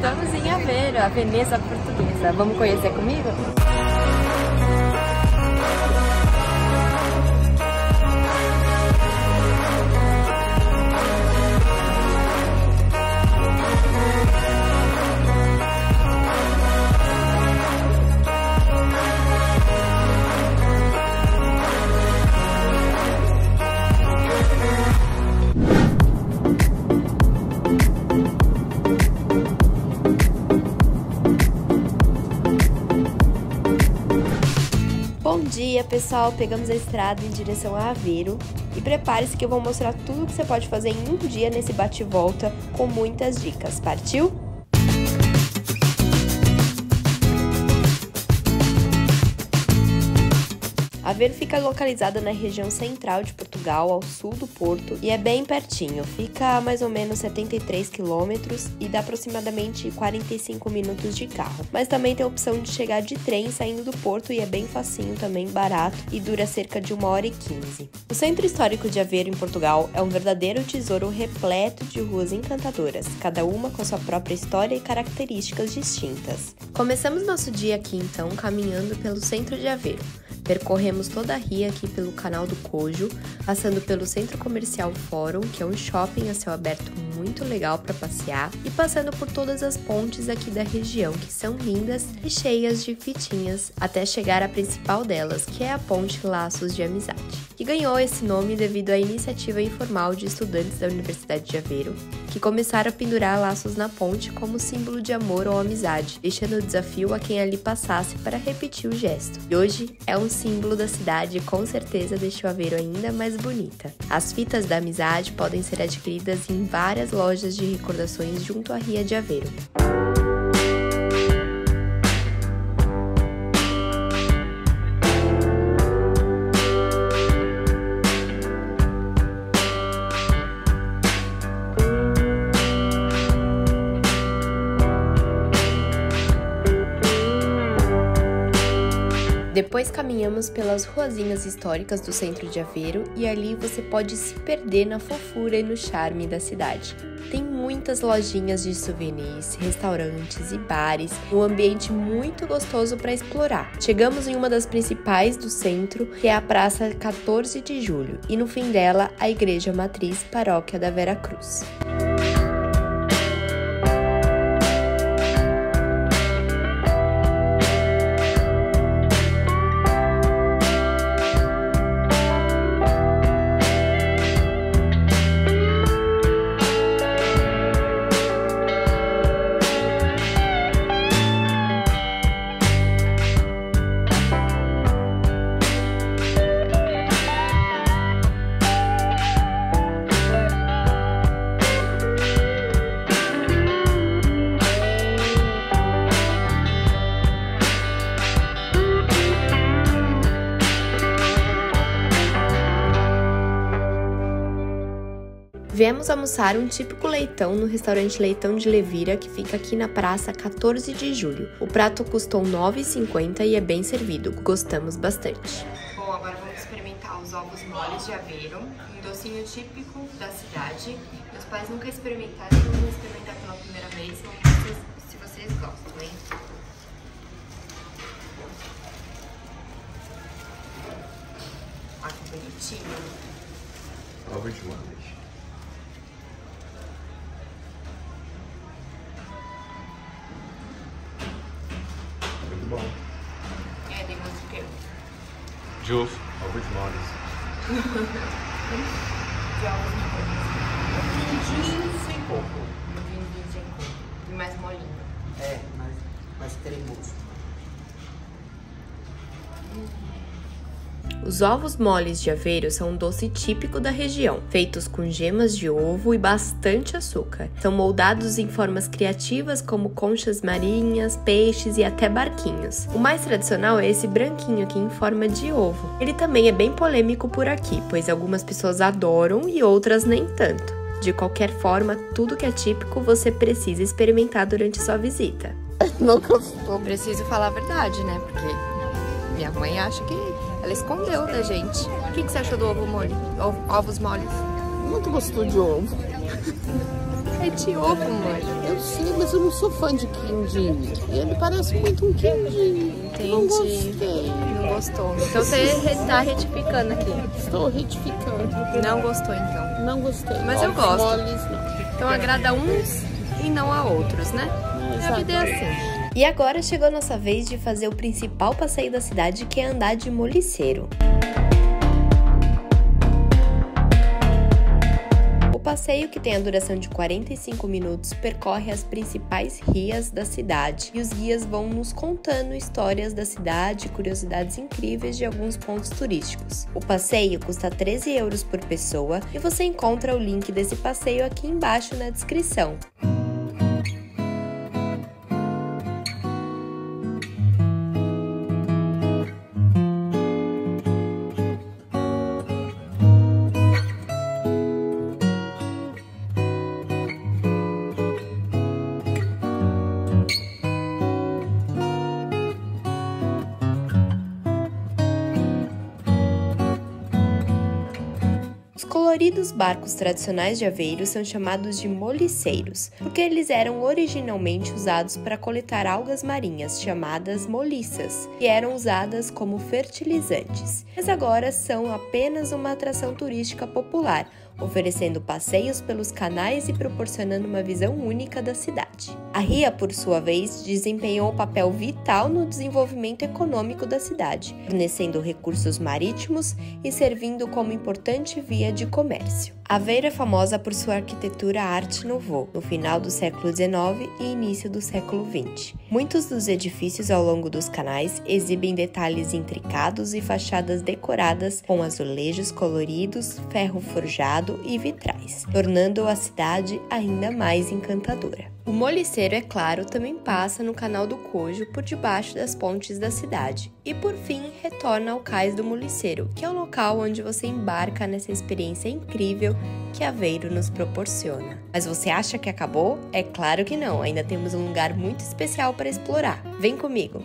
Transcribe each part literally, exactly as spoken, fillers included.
Estamos em Aveiro, a Veneza portuguesa. Vamos conhecer comigo? Bom dia, pessoal! Pegamos a estrada em direção a Aveiro e prepare-se que eu vou mostrar tudo que você pode fazer em um dia nesse bate-volta com muitas dicas. Partiu? Aveiro fica localizada na região central de Portugal, ao sul do Porto, e é bem pertinho. Fica a mais ou menos setenta e três quilômetros e dá aproximadamente quarenta e cinco minutos de carro. Mas também tem a opção de chegar de trem saindo do Porto e é bem facinho também, barato, e dura cerca de uma hora e quinze. O Centro Histórico de Aveiro, em Portugal, é um verdadeiro tesouro repleto de ruas encantadoras, cada uma com sua própria história e características distintas. Começamos nosso dia aqui, então, caminhando pelo centro de Aveiro. Percorremos toda a ria aqui pelo Canal do Cojo, passando pelo Centro Comercial Fórum, que é um shopping a céu aberto muito legal para passear, e passando por todas as pontes aqui da região, que são lindas e cheias de fitinhas, até chegar à principal delas, que é a Ponte Laços de Amizade, que ganhou esse nome devido à iniciativa informal de estudantes da Universidade de Aveiro, que começaram a pendurar laços na ponte como símbolo de amor ou amizade, deixando o desafio a quem ali passasse para repetir o gesto. E hoje é um símbolo da cidade e com certeza deixou Aveiro ainda mais bonita. As fitas da amizade podem ser adquiridas em várias lojas de recordações junto à Ria de Aveiro. Depois caminhamos pelas ruazinhas históricas do centro de Aveiro e ali você pode se perder na fofura e no charme da cidade. Tem muitas lojinhas de souvenirs, restaurantes e bares, um ambiente muito gostoso para explorar. Chegamos em uma das principais do centro, que é a Praça quatorze de julho, e no fim dela a Igreja Matriz Paróquia da Vera Cruz. Viemos almoçar um típico leitão no restaurante Leitão de Levira, que fica aqui na Praça quatorze de julho. O prato custou nove reais e cinquenta centavos e é bem servido, gostamos bastante. Bom, agora vamos experimentar os ovos moles de Aveiro, um docinho típico da cidade. Meus pais nunca experimentaram, então vou experimentar pela primeira vez, vamos ver se vocês gostam, hein? Olha que bonitinho. Ovos moles. Muito bom. É, tem gosto de quê? De ovo. Ovos moles. De ovos moles. Vinho sem coco. Um vinho sem coco. E mais molinho. É, mais, mais cremoso. Os ovos moles de Aveiro são um doce típico da região, feitos com gemas de ovo e bastante açúcar. São moldados em formas criativas como conchas marinhas, peixes e até barquinhos. O mais tradicional é esse branquinho aqui em forma de ovo. Ele também é bem polêmico por aqui, pois algumas pessoas adoram e outras nem tanto. De qualquer forma, tudo que é típico você precisa experimentar durante sua visita. Não gostou. Preciso falar a verdade, né? Porque minha mãe acha que ela escondeu da gente. O que, que você achou do ovo mole? Ovos moles? Muito gostou de ovo. É Tiopo, mãe. Eu sei, mas eu não sou fã de quindim. Ele parece muito um quindim. Entendi. Não gostei. Não gostou. Então você tá retificando aqui. Estou retificando. Não gostou, então. Não gostei. Mas eu Ovos gosto. moles, não. Então agrada uns e não a outros, né? A vida é assim. E agora chegou a nossa vez de fazer o principal passeio da cidade, que é andar de moliceiro. O passeio, que tem a duração de quarenta e cinco minutos, percorre as principais rias da cidade e os guias vão nos contando histórias da cidade e curiosidades incríveis de alguns pontos turísticos. O passeio custa treze euros por pessoa e você encontra o link desse passeio aqui embaixo na descrição. Os coloridos barcos tradicionais de Aveiro são chamados de moliceiros, porque eles eram originalmente usados para coletar algas marinhas, chamadas moliças, que eram usadas como fertilizantes, mas agora são apenas uma atração turística popular, oferecendo passeios pelos canais e proporcionando uma visão única da cidade. A ria, por sua vez, desempenhou um papel vital no desenvolvimento econômico da cidade, fornecendo recursos marítimos e servindo como importante via de comércio. Aveiro é famosa por sua arquitetura Art Nouveau, no final do século dezenove e início do século vinte. Muitos dos edifícios ao longo dos canais exibem detalhes intricados e fachadas decoradas com azulejos coloridos, ferro forjado e vitrais, tornando a cidade ainda mais encantadora. O moliceiro, é claro, também passa no Canal do Cojo por debaixo das pontes da cidade e, por fim, retorna ao Cais do Moliceiro, que é o local onde você embarca nessa experiência incrível que Aveiro nos proporciona. Mas você acha que acabou? É claro que não, ainda temos um lugar muito especial para explorar. Vem comigo!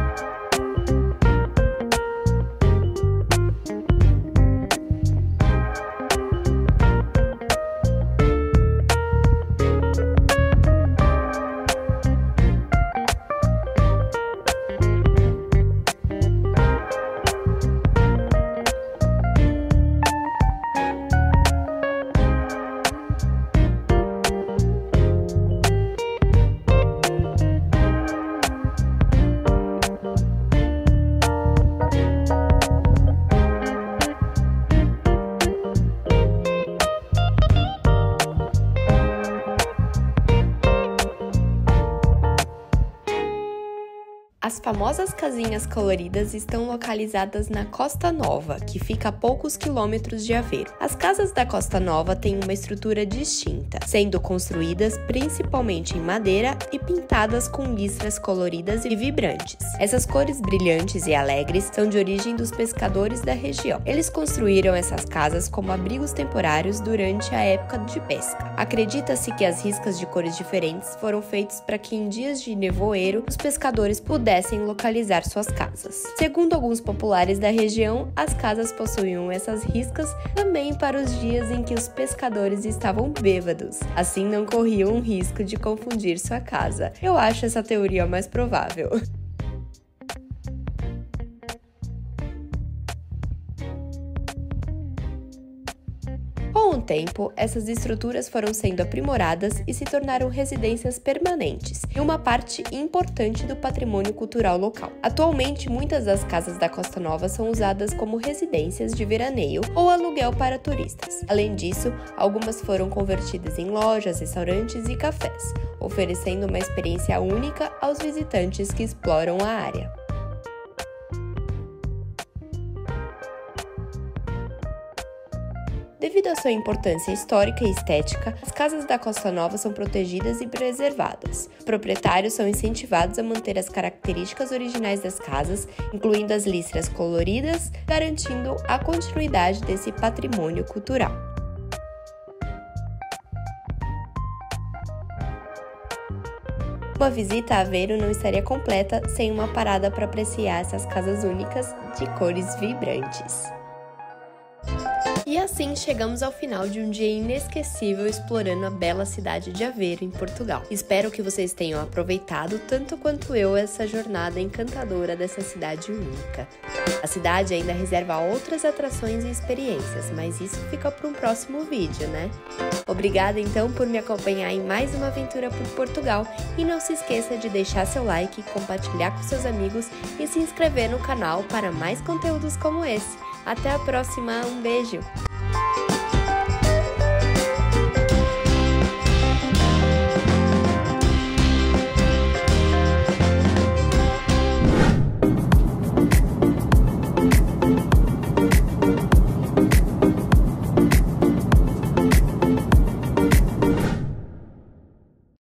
As famosas casinhas coloridas estão localizadas na Costa Nova, que fica a poucos quilômetros de Aveiro. As casas da Costa Nova têm uma estrutura distinta, sendo construídas principalmente em madeira e pintadas com listras coloridas e vibrantes. Essas cores brilhantes e alegres são de origem dos pescadores da região. Eles construíram essas casas como abrigos temporários durante a época de pesca. Acredita-se que as riscas de cores diferentes foram feitas para que em dias de nevoeiro os pescadores pudessem localizar suas casas. Segundo alguns populares da região, as casas possuíam essas riscas também para os dias em que os pescadores estavam bêbados. Assim não corriam o risco de confundir sua casa. Eu acho essa teoria mais provável. Com o tempo, essas estruturas foram sendo aprimoradas e se tornaram residências permanentes e uma parte importante do patrimônio cultural local. Atualmente, muitas das casas da Costa Nova são usadas como residências de veraneio ou aluguel para turistas. Além disso, algumas foram convertidas em lojas, restaurantes e cafés, oferecendo uma experiência única aos visitantes que exploram a área. Devido à sua importância histórica e estética, as casas da Costa Nova são protegidas e preservadas. Os proprietários são incentivados a manter as características originais das casas, incluindo as listras coloridas, garantindo a continuidade desse patrimônio cultural. Uma visita a Aveiro não estaria completa sem uma parada para apreciar essas casas únicas de cores vibrantes. E assim chegamos ao final de um dia inesquecível explorando a bela cidade de Aveiro, em Portugal. Espero que vocês tenham aproveitado tanto quanto eu essa jornada encantadora dessa cidade única. A cidade ainda reserva outras atrações e experiências, mas isso fica para um próximo vídeo, né? Obrigada então por me acompanhar em mais uma aventura por Portugal e não se esqueça de deixar seu like, compartilhar com seus amigos e se inscrever no canal para mais conteúdos como esse. Até a próxima, um beijo!